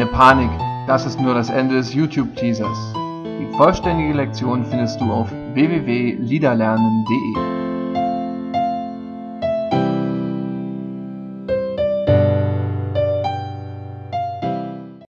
Keine Panik, das ist nur das Ende des YouTube-Teasers. Die vollständige Lektion findest du auf www.liederlernen.de.